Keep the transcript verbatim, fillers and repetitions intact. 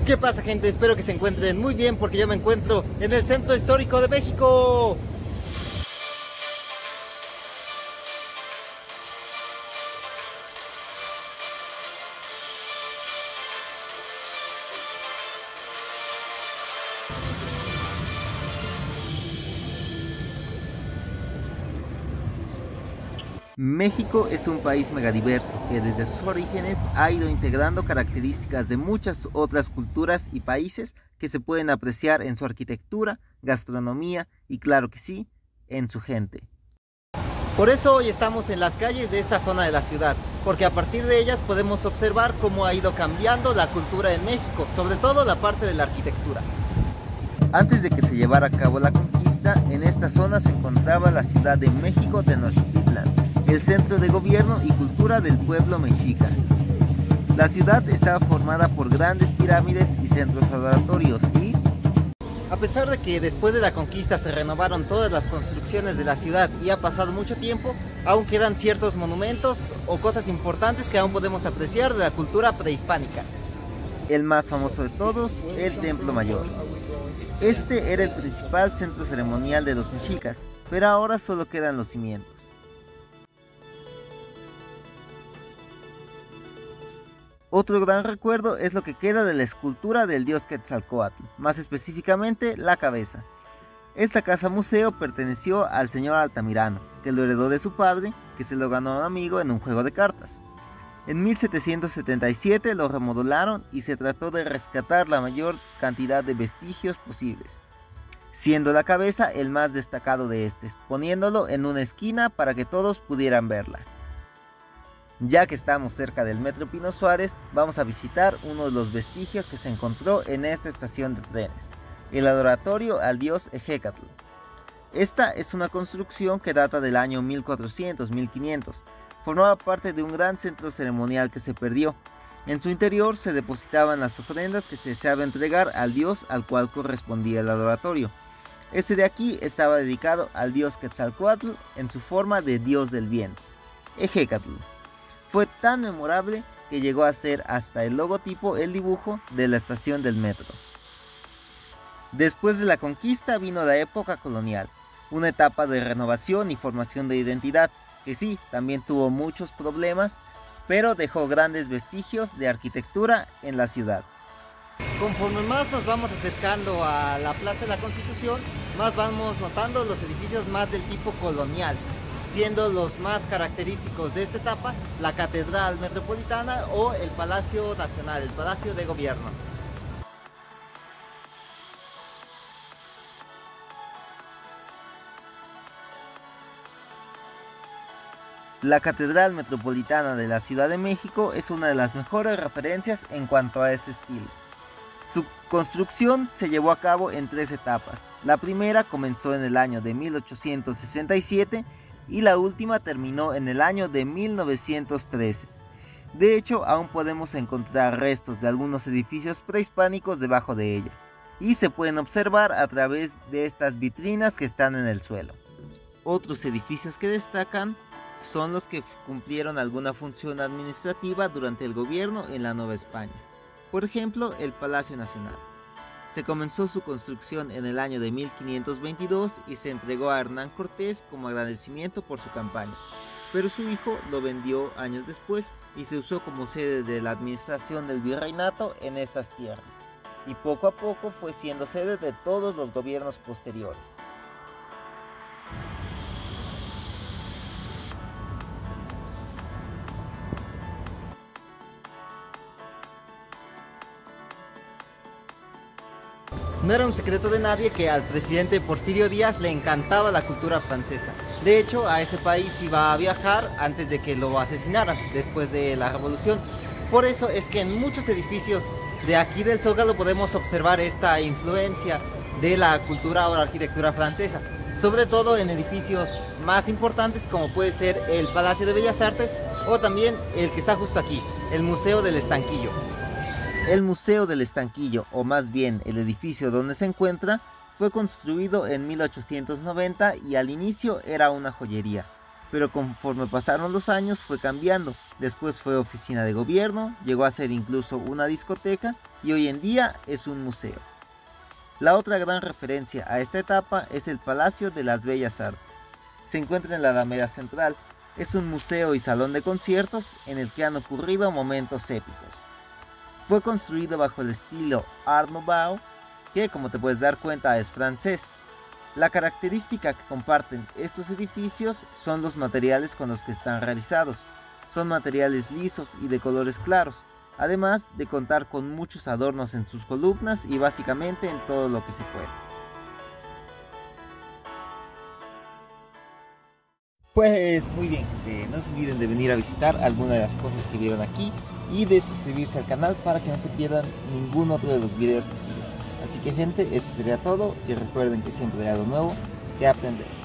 ¿Qué pasa, gente? Espero que se encuentren muy bien porque yo me encuentro en el Centro Histórico de México. México es un país megadiverso que desde sus orígenes ha ido integrando características de muchas otras culturas y países que se pueden apreciar en su arquitectura, gastronomía y, claro que sí, en su gente. Por eso hoy estamos en las calles de esta zona de la ciudad, porque a partir de ellas podemos observar cómo ha ido cambiando la cultura en México, sobre todo la parte de la arquitectura. Antes de que se llevara a cabo la conquista, en esta zona se encontraba la Ciudad de México Tenochtitlan, el centro de gobierno y cultura del pueblo mexica. La ciudad estaba formada por grandes pirámides y centros adoratorios y, a pesar de que después de la conquista se renovaron todas las construcciones de la ciudad y ha pasado mucho tiempo, aún quedan ciertos monumentos o cosas importantes que aún podemos apreciar de la cultura prehispánica. El más famoso de todos, el Templo Mayor. Este era el principal centro ceremonial de los mexicas, pero ahora solo quedan los cimientos. Otro gran recuerdo es lo que queda de la escultura del dios Quetzalcóatl, más específicamente la cabeza. Esta casa museo perteneció al señor Altamirano, que lo heredó de su padre, que se lo ganó a un amigo en un juego de cartas. En mil setecientos setenta y siete lo remodelaron y se trató de rescatar la mayor cantidad de vestigios posibles, siendo la cabeza el más destacado de estos, poniéndolo en una esquina para que todos pudieran verla. Ya que estamos cerca del Metro Pino Suárez, vamos a visitar uno de los vestigios que se encontró en esta estación de trenes, el adoratorio al dios Ejecatl. Esta es una construcción que data del año mil cuatrocientos a mil quinientos, formaba parte de un gran centro ceremonial que se perdió. En su interior se depositaban las ofrendas que se deseaba entregar al dios al cual correspondía el adoratorio. Este de aquí estaba dedicado al dios Quetzalcóatl en su forma de dios del bien, Ejecatl. Fue tan memorable que llegó a ser hasta el logotipo, el dibujo de la estación del metro. Después de la conquista vino la época colonial, una etapa de renovación y formación de identidad, que sí, también tuvo muchos problemas, pero dejó grandes vestigios de arquitectura en la ciudad. Conforme más nos vamos acercando a la Plaza de la Constitución, más vamos notando los edificios más del tipo colonial, siendo los más característicos de esta etapa la Catedral Metropolitana o el Palacio Nacional, el Palacio de Gobierno. La Catedral Metropolitana de la Ciudad de México es una de las mejores referencias en cuanto a este estilo. Su construcción se llevó a cabo en tres etapas. La primera comenzó en el año de mil ochocientos sesenta y siete y la última terminó en el año de mil novecientos trece. De hecho, aún podemos encontrar restos de algunos edificios prehispánicos debajo de ella, y se pueden observar a través de estas vitrinas que están en el suelo. Otros edificios que destacan son los que cumplieron alguna función administrativa durante el gobierno en la Nueva España. Por ejemplo, el Palacio Nacional. Se comenzó su construcción en el año de mil quinientos veintidós y se entregó a Hernán Cortés como agradecimiento por su campaña, pero su hijo lo vendió años después y se usó como sede de la administración del virreinato en estas tierras, y poco a poco fue siendo sede de todos los gobiernos posteriores. No era un secreto de nadie que al presidente Porfirio Díaz le encantaba la cultura francesa. De hecho, a ese país iba a viajar antes de que lo asesinaran, después de la revolución. Por eso es que en muchos edificios de aquí del Zócalo podemos observar esta influencia de la cultura o la arquitectura francesa. Sobre todo en edificios más importantes como puede ser el Palacio de Bellas Artes o también el que está justo aquí, el Museo del Estanquillo. El Museo del Estanquillo, o más bien el edificio donde se encuentra, fue construido en mil ochocientos noventa y al inicio era una joyería. pero conforme pasaron los años fue cambiando. Después fue oficina de gobierno, llegó a ser incluso una discoteca y hoy en día es un museo. La otra gran referencia a esta etapa es el Palacio de las Bellas Artes. Se encuentra en la Alameda Central. Es un museo y salón de conciertos en el que han ocurrido momentos épicos. Fue construido bajo el estilo Art Nouveau, que como te puedes dar cuenta es francés. La característica que comparten estos edificios son los materiales con los que están realizados. Son materiales lisos y de colores claros, además de contar con muchos adornos en sus columnas y básicamente en todo lo que se puede. Pues muy bien, gente, no se olviden de venir a visitar alguna de las cosas que vieron aquí y de suscribirse al canal para que no se pierdan ningún otro de los videos que sigan. Así que gente, eso sería todo y recuerden que siempre hay algo nuevo que aprender.